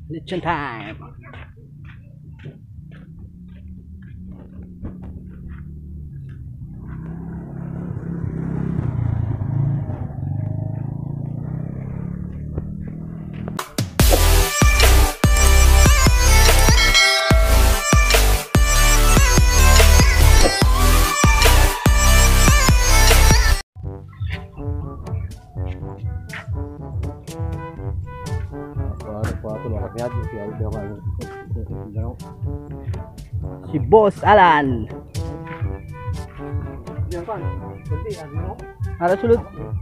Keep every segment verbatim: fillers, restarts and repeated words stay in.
Lechon time. Si Boss Alan. Ada sulut.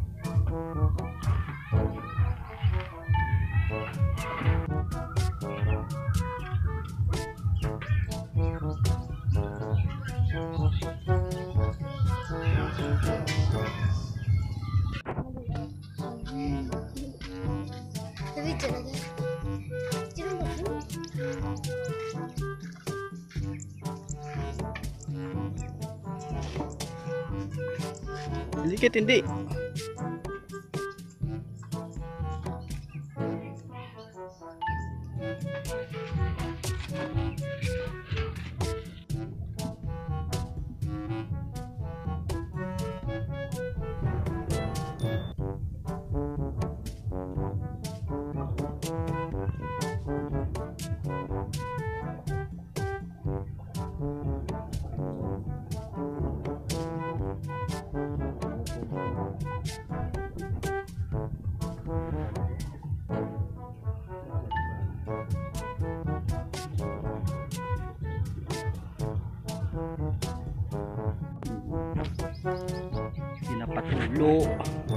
Sedikit hindi. Pinapatulo.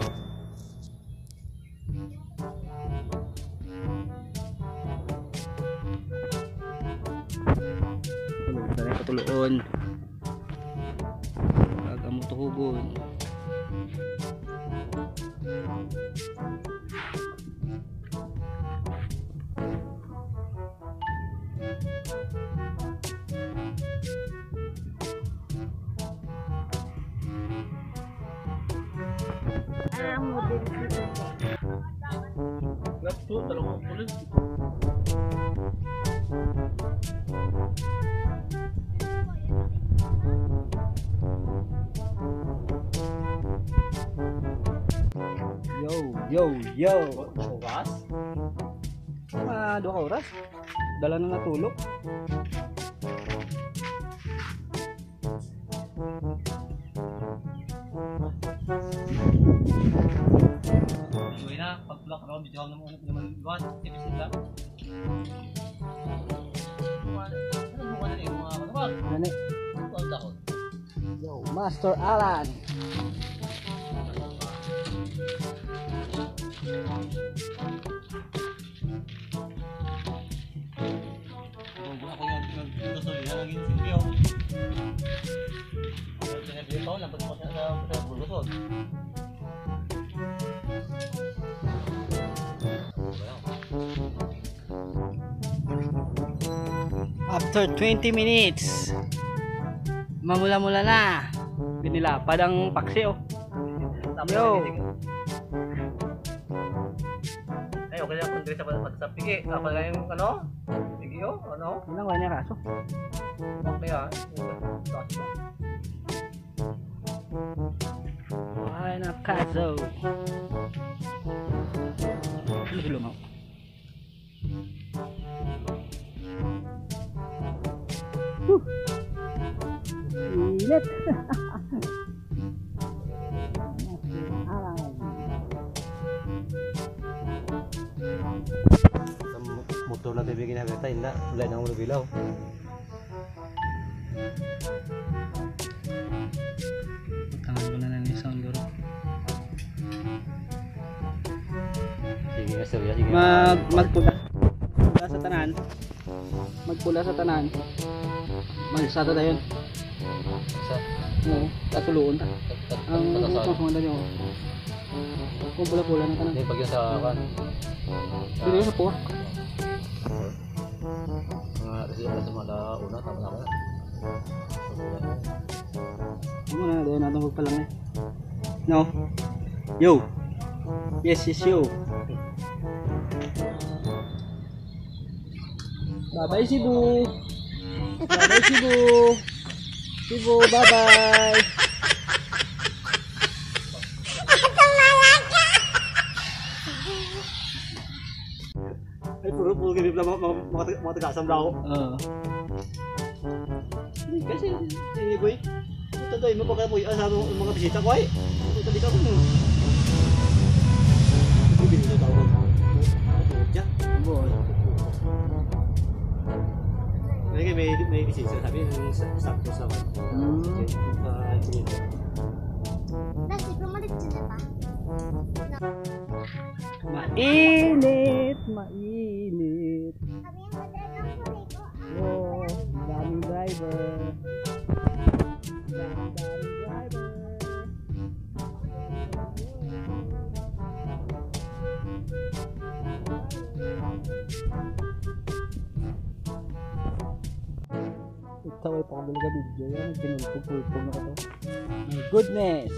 Tulog na patuloon. Kagamutuhugon. Ito, dalawang pulis. Yo, yo, yo. Oras? Ah, dua ka oras. Dala na natulog. Pag-block ako, video ako naman buwan, tipisin lang. Ano mo ka na yung mga kapag? Ano? Ano ako? Yo, Master Alan! Ako yung nagdasol yan, naging silbiyo. Sinagli pa ako, lampag mo siya sa bulosod. After twenty minutes, mamula-mula na. Binilapad ang paksi oh. Yo. Ay, okay lang kung dito sa sa pigi. Apa lang yung ano? Pigi oh, ano? Ano nga niya kaso? Okay ah. Kaso. Ay, na kaso. Ano dulu mau? Uh. Init. Motor na bibigyan na kita, hindi. Wala na akong bilaw. Tangan ko na lang yung sound guru. Sige, sige, sige. Mag, magpula. Magpula sa tanan. Magpula sa tanan. Magsata tayo yun. Sa? Oo, tatuluon. Ang pagmanda nyo. Kung pula-pula na tanan. Hindi, pag yun sa kan. Hindi yun sa puwa. Mga kasi yun sa mga una, tama-tama na. Muna na, dahil natin magpalang eh. No? Yo! Yes, yes, yo! Bye-bye, Cebu. Bye-bye, Cebu. Cebu, bye-bye. Ay, puro puro ganito lang mga mga mga taga-asam daw. Oo. Hindi kasi eh boy. Totoo mo pa boy asam mga bisita ko ay. Totoo dito ko. Bibili daw ko. Ja. Boy. Lagi may may bisita sabi ng sakto sa. Hmm. Ah, sige. Nasi pumalit sila pa. Mainit, mainit. Kami yung madala ko rito. Oh, daming driver. Daming daming driver. Ito ay pakabalaga video yan. Pinulpog-pulpog na ito. My goodness!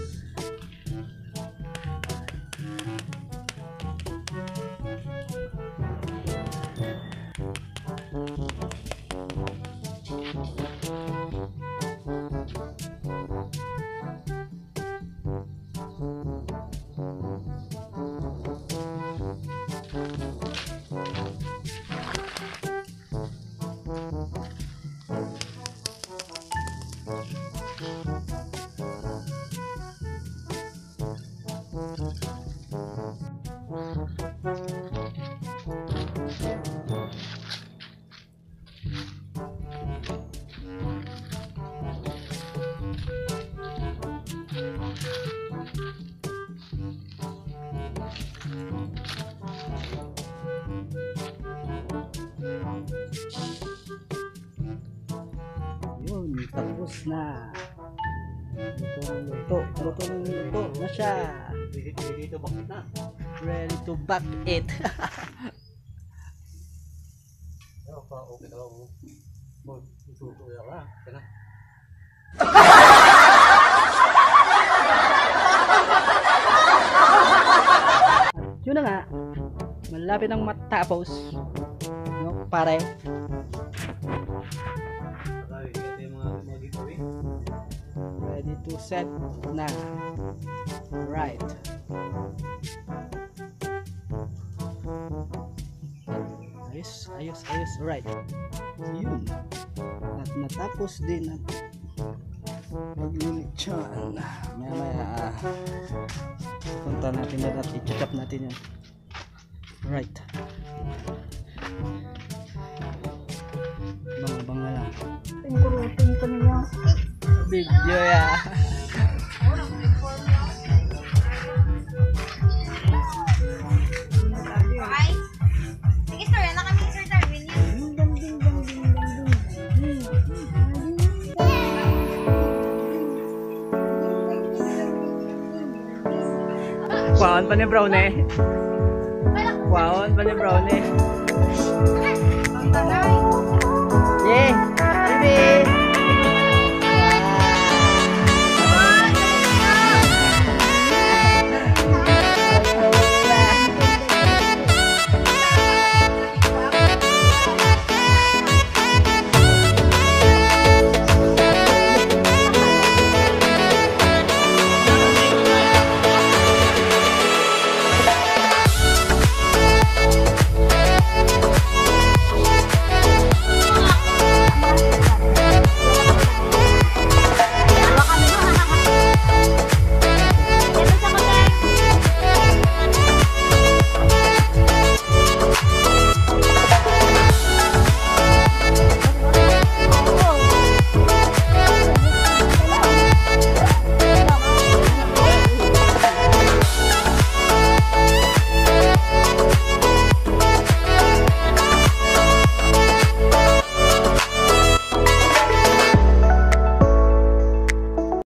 Yun, tapos na. Lutong luto, lutong luto na siya. Dito bakit na. Ready to back it. Ano pa okay daw mo. Mo tuto ya ba. Kana. Yun na nga. Malapit ang matapos. No, pare. Sabi ito yung mga mga giveaway. Ready to set na. Right. Ayos, ayos, ayos. Right. Yun. At natapos din at mag-lechon. Maya maya ah, punta natin na at i-chop natin yan. Right. Banga-banga lang. Tingkurutin ko ninyo. Video ya. Okay? Sige, sir. Na kami, Sir Darwin. Kuhaan pa ni Brownie. Kuhaan pa ni Brownie. Ang tagay. Yeah, baby.